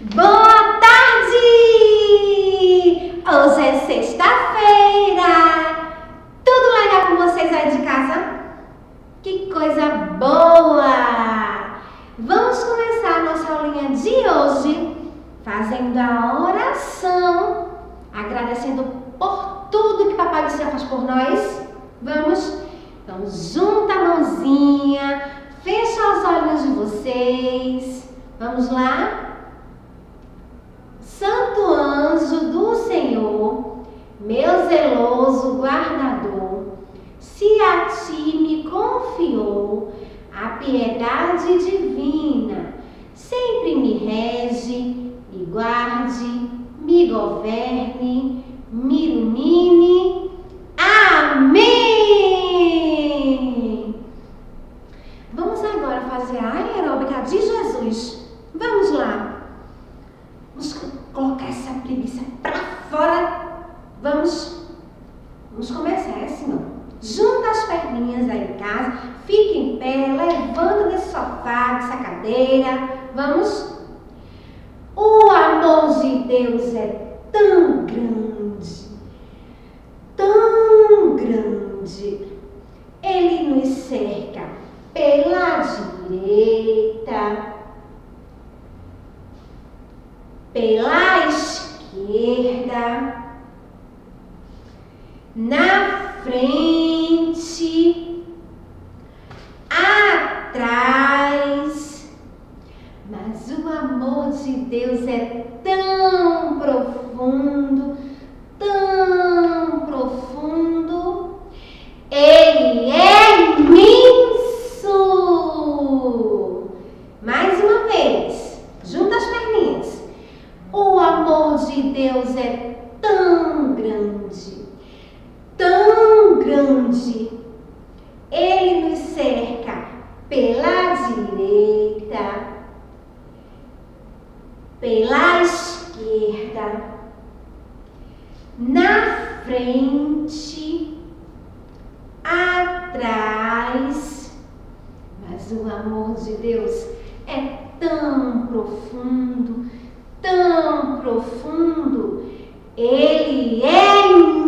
Boa tarde! Hoje é sexta-feira. Tudo legal com vocês aí de casa? Que coisa boa! Vamos começar a nossa aulinha de hoje fazendo a oração, agradecendo por tudo que Papai do Céu faz por nós. Vamos? Então, junta a mãozinha, fecha os olhos de vocês. Vamos lá? Santo anjo do Senhor, meu zeloso guardador, se a ti me confiou a piedade divina, sempre me rege, me guarde, me governe, me ilumine. Amém! Vamos agora fazer a aeróbica de Jesus. Vamos lá. Vamos colocar essa preguiça pra fora. Vamos começar assim, ó. Junta as perninhas aí em casa. Fique em pé, levanta desse sofá, dessa cadeira. Vamos. O amor de Deus é tão grande, tão grande. Ele nos cerca pela direita, pela esquerda, na frente, atrás. Mas o amor de Deus é tão profundo, tão profundo. Ele é imenso. Mais uma vez, junta as perninhas. O amor de Deus é tão grande, tão grande. Ele nos cerca pela direita, pela esquerda, na frente, atrás. Mas o amor de Deus é tão profundo, tão profundo. Ele é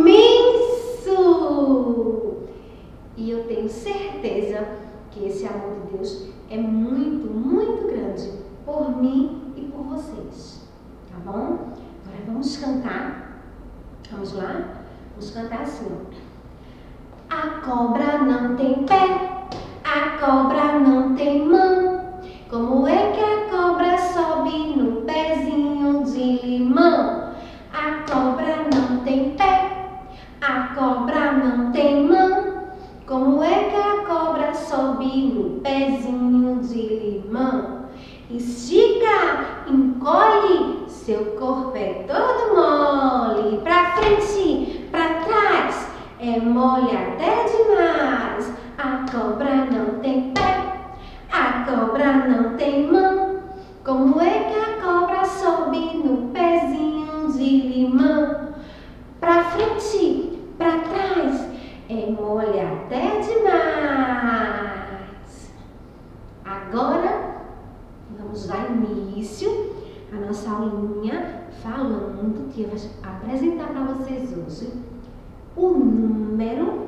imenso. E eu tenho certeza que esse amor de Deus é muito, muito grande por mim e por vocês. Tá bom? Agora vamos cantar. Vamos lá? Vamos cantar assim, ó. A cobra não tem pé, a cobra não tem mão. Como é que a cobra sobe no pezinho de limão? A cobra não tem pé, a cobra não tem mão. Como é que a cobra sobe no pezinho de limão? Estica, encolhe, seu corpo é todo mole. Pra frente, pra trás, é mole até demais. A cobra não tem pé, a cobra não tem mão. Como é que a cobra sobe no pezinho de limão? Pra frente, pra trás, é mole até demais. Agora, vamos dar início à nossa aulinha falando que eu vou apresentar para vocês hoje o número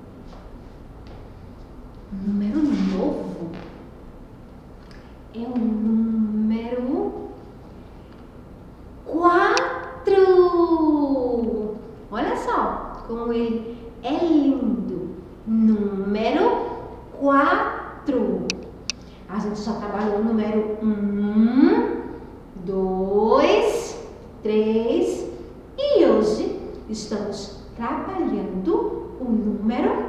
novo. É o número 4. Olha só como ele é lindo. Número 4. A gente já trabalhou o número 1, 2, 3 e hoje estamos trabalhando o número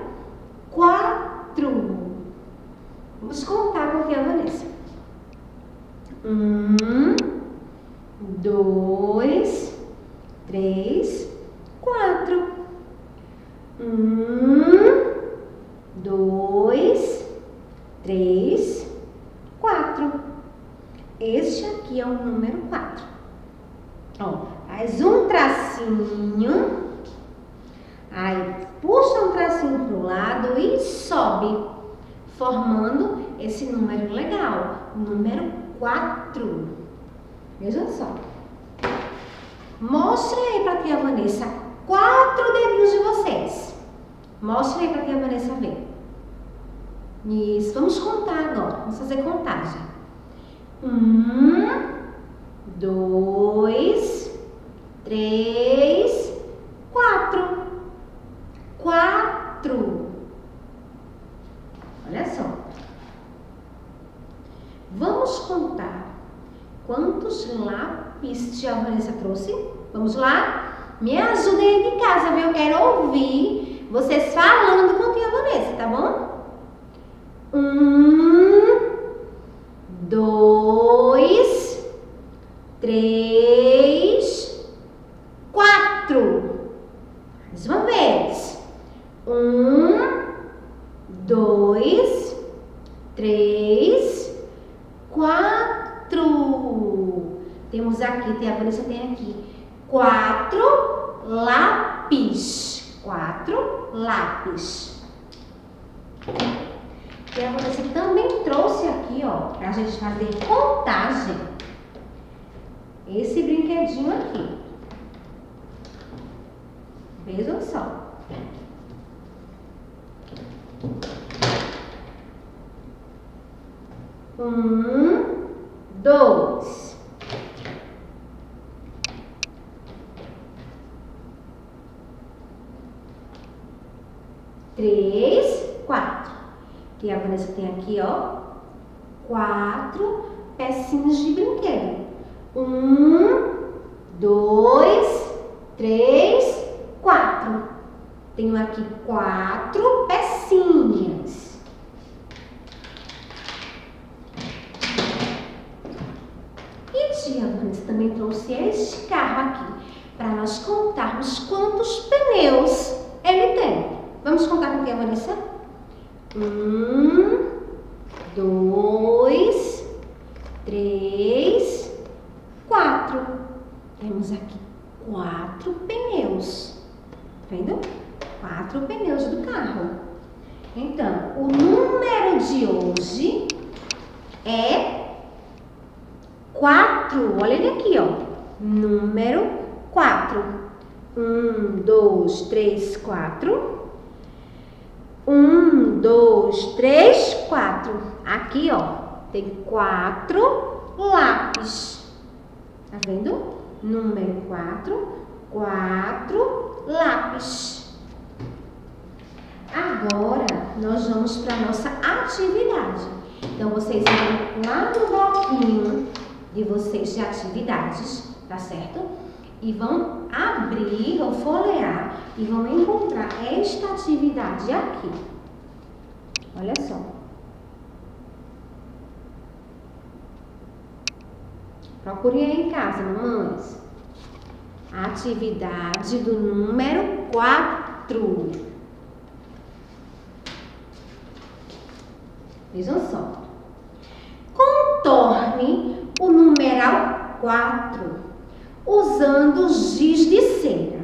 4. Vamos contar com a Vanessa. 1, 2, 3, 4. 1, 2, 3, 4. Este aqui é o número 4. Ó, faz um tracinho, aí puxa um tracinho pro lado e sobe, formando esse número legal, número 4. Vejam só. Mostrem aí para a tia Vanessa 4 dedinhos de vocês. Mostrem aí para a tia Vanessa ver. Isso, vamos contar agora. Vamos fazer contagem. 1, 2, 3, 4. 4. Olha só. Vamos contar quantos lápis tia Vanessa trouxe? Vamos lá? Me ajudem aí de casa, viu? Eu quero ouvir vocês falando com tia Vanessa, tá bom? 1, 2, 3, 4. Mais uma vez. 1, 2, 3, 4. Temos aqui, tia Vanessa tem aqui 4 lápis. 4 lápis. Tia Vanessa também trouxe aqui, ó, pra gente fazer contagem. Esse brinquedinho aqui. Vejam só. 1, 2. 3, 4. E a Vanessa tem aqui, ó, 4 pecinhas de brinquedo. 1, 2, 3, 4. Tenho aqui 4 pecinhas. E tia Vanessa também trouxe este carro aqui para nós contarmos quantos pneus ele tem. Vamos contar com a tia Vanessa? 1, 2, 3, 4. Temos aqui 4 pneus. Vendo? 4 pneus do carro. Então, o número de hoje é 4. Olha ele aqui, ó. Número 4. 1, 2, 3, 4. 1, 2, 3, 4. Aqui, ó, tem 4 lápis. Tá vendo? Número 4, 4 lápis. Agora, nós vamos para a nossa atividade. Então, vocês vão lá no bloquinho de vocês de atividades, tá certo? E vão abrir ou folhear e vão encontrar esta atividade aqui. Olha só. Procurem aí em casa, mamães. A atividade do número 4. Vejam só. Contorne o numeral 4 usando giz de cera.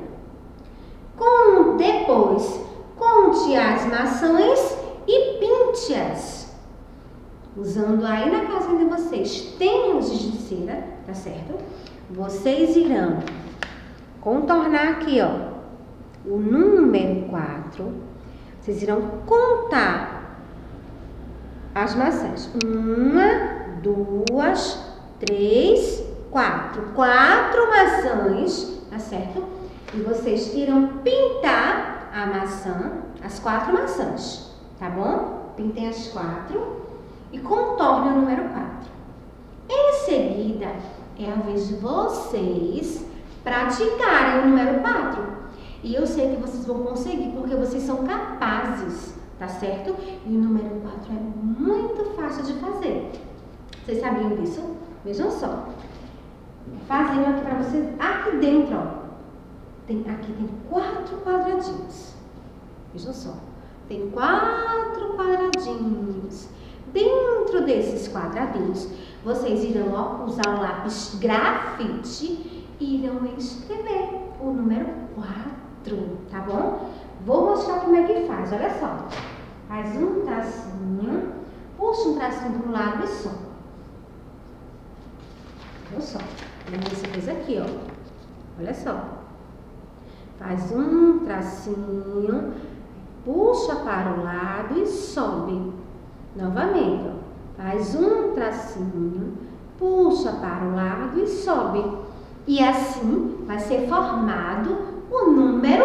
Depois, conte as maçãs e pinte-as. Usando aí na casa de vocês tem o giz de cera, tá certo? Vocês irão contornar aqui, ó, o número 4. Vocês irão contar as maçãs. 1, 2, 3, 4. 4 maçãs, tá certo? E vocês irão pintar a maçã, as 4 maçãs, tá bom? Pintem as 4 e contornem o número 4. Em seguida, é a vez de vocês praticarem o número 4. E eu sei que vocês vão conseguir, porque vocês são capazes, tá certo? E o número 4 é muito fácil de fazer. Vocês sabiam disso? Vejam só. Fazendo aqui pra vocês, aqui dentro, ó. Aqui tem 4 quadradinhos. Vejam só. Tem 4 quadradinhos. Dentro desses quadradinhos, vocês irão, ó, usar o lápis grafite e irão escrever o número 4, tá bom? Vou mostrar como é que faz, olha só. Faz um tracinho, puxa um tracinho para um lado e só. Olha só. Vanessa fez aqui, ó. Olha só. Faz um tracinho, puxa para o lado e sobe. Novamente, ó. Faz um tracinho, puxa para o lado e sobe. E assim vai ser formado o número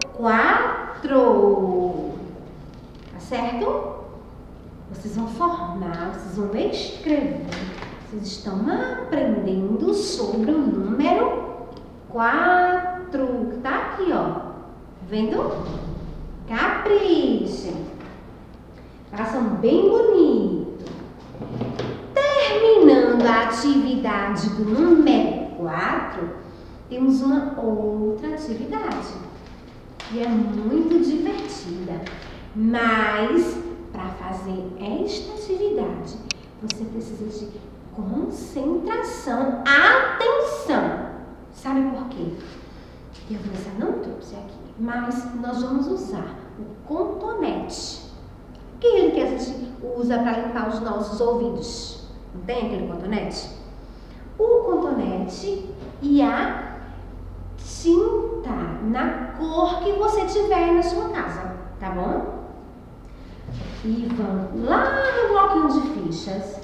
4. Tá certo? Vocês vão formar, vocês vão escrever. Vocês estão aprendendo sobre o número 4. Tá aqui, ó. Tá vendo? Caprichem. Façam bem bonito. Terminando a atividade do número 4, temos uma outra atividade que é muito divertida. Mas, para fazer esta atividade, você precisa de concentração, atenção. Sabe por quê? Eu não trouxe aqui, mas nós vamos usar o cotonete. Aquele que a gente usa para limpar os nossos ouvidos. Não tem aquele cotonete? O cotonete e a tinta na cor que você tiver na sua casa, tá bom? E vamos lá no bloquinho de fichas,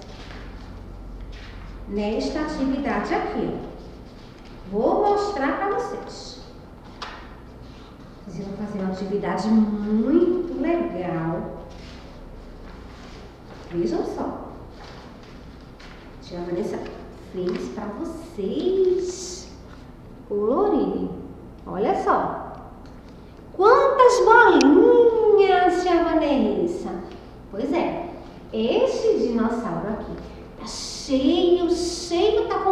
nesta atividade aqui, ó. Vou mostrar para vocês. Vocês vão fazer uma atividade muito legal. Vejam só. A tia Vanessa fez para vocês colorir. Olha só. Quantas bolinhas, tia Vanessa? Pois é, este dinossauro aqui tá cheio, tá com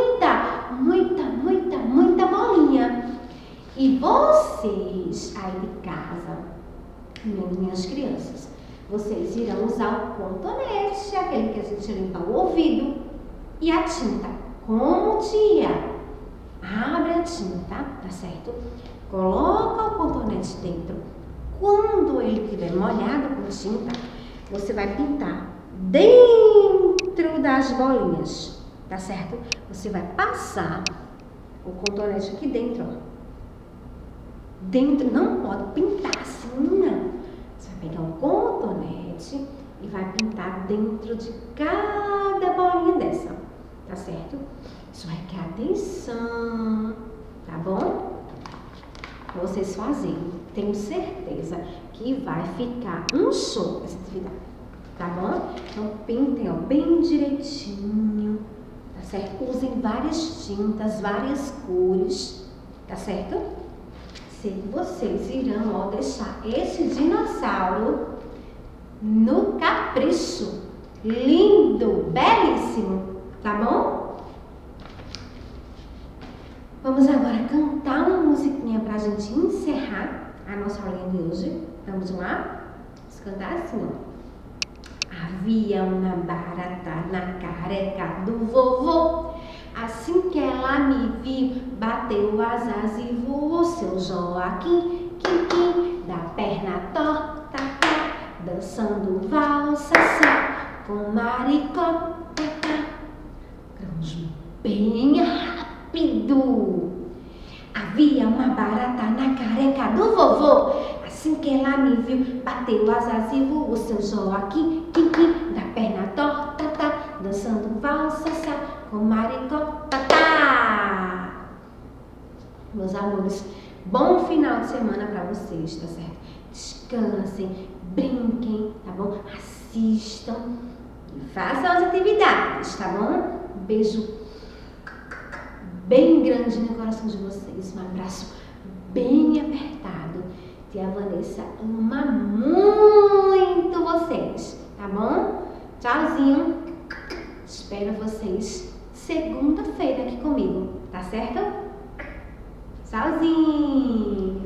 muita bolinha. E vocês aí de casa, minhas crianças, vocês irão usar o cotonete, aquele que a gente limpa o ouvido, e a tinta. Como, tia? Abre a tinta, tá certo? Coloca o cotonete dentro. Quando ele estiver molhado com tinta, você vai pintar dentro das bolinhas, tá certo? Você vai passar o cotonete aqui dentro, ó. Dentro, não pode pintar assim, não. Você vai pegar um cotonete e vai pintar dentro de cada bolinha dessa, tá certo? Isso requer atenção, tá bom? Pra vocês fazerem. Tenho certeza que vai ficar um show essa atividade, tá bom? Então pintem, ó, bem direitinho, tá certo? Usem várias tintas, várias cores, tá certo? Sei que vocês irão, ó, deixar esse dinossauro no capricho. Lindo, belíssimo, tá bom? Vamos agora cantar uma musiquinha pra gente encerrar a nossa aulinha de hoje. Vamos lá? Vamos cantar assim, ó. Havia uma barata na careca do vovô. Assim que ela me viu, bateu asas e voou. Seu Joaquim, quim, da perna torta, dançando valsa, com maricó, grãos bem rápido. Havia uma barata na careca do vovô. Assim que ela me viu, bateu asas e voou. Seu Joaquim, quim, da perna torta, dançando valsa, com maricó, Meus amores, bom final de semana para vocês, tá certo? Descansem, brinquem, tá bom? Assistam e façam as atividades, tá bom? Um beijo bem grande no coração de vocês, um abraço bem apertado. Tia Vanessa ama muito vocês, tá bom? Tchauzinho. Espero vocês segunda-feira aqui comigo, tá certo? Tchauzinho.